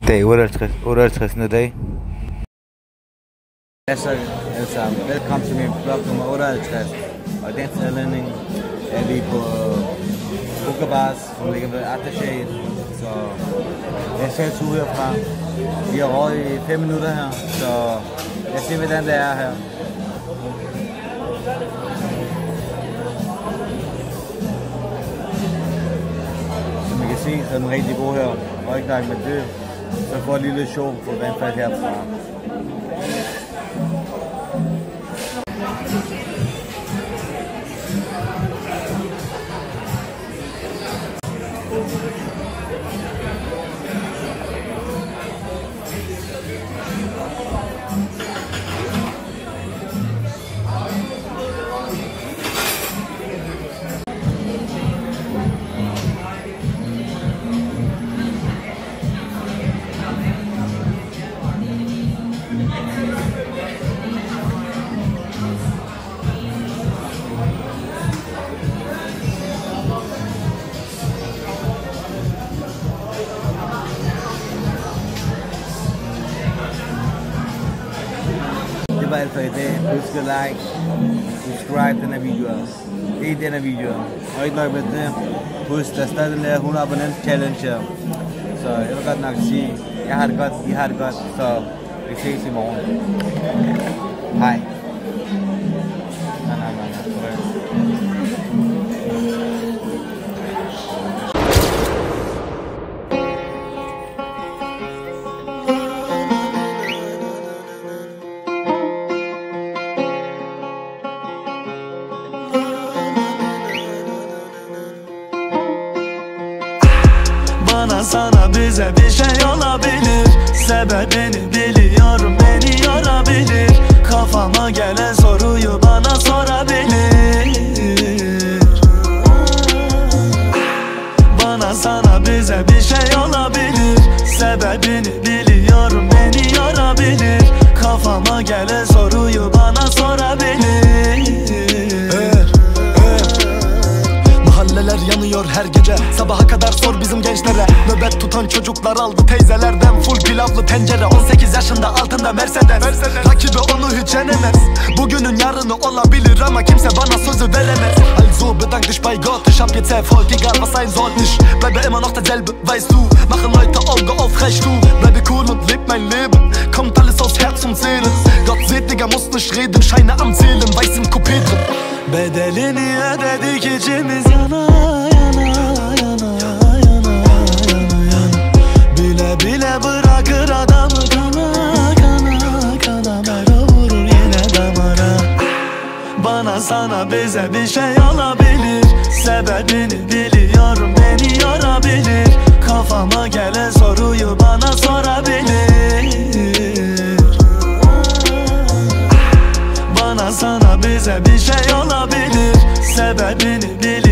Dag 58. dag. Så alle sammen, velkommen til min blog nummer 58. Og i dagens anledning er vi på Hookah Bars, som ligger ved Aftershade. Så jeg ser tur herfra. Vi har røget i 5 minutter her, så jeg ser hvordan det er her. Som I kan se, så er den rigtig god her. Og ikke nok med det, så får jeg et lille show på vandfald herfra. Det var alt for i dag. Husk at like, subscribe denne video. Det er denne video. Og ikke nok med det. Husk, der er stadig den der 100 abonnents challenge her. Så jeg vil godt nok sige, jeg har det godt, I har det godt. Så vi ses i morgen. Hej. Bana sana bize bir şey olabilir. Sebebini biliyorum, beni yorabilir. Kafama gelen soruyu bana sorabilir. Bana sana bize bir şey olabilir. Sebebini biliyorum, beni yorabilir. Kafama gelen soruyu bana sorabilir. Mahalleler yanıyor her gece, sabaha kadar sor bizim gençlere. Nöbet tutan çocuklar aldı teyzelerden full pilavlı tencere. 18 yaşında altında Mercedes. Rakibi onu hiç yenemez. Bugünün yarını olabilir ama kimse bana sözü veremez. Also bedank dich bei Gott, ich hab jetzt Erfolg, egal was sein soll. Ich bleibe immer noch derselbe, weißt du. Machen Leute Auge auf, recht du. Bleibe cool und leb mein Leben. Kommt alles aus Herz und Seele. Gott seht, Digga, muss nicht reden. Scheine am Zählen, weiß im Coupé drin. Bedelini ödedik içimiz yana yana yana yana yana yana. Bile bile bırakır adamı kana kana kana. Mera vurur yine damara. Bana sana bize bir şey olabilir. Sebebini biliyorum, beni yorabilir. Kafama gelen soruyu bana sorabilir. Bana sana bize bir şey olabilir. Sebebini bil.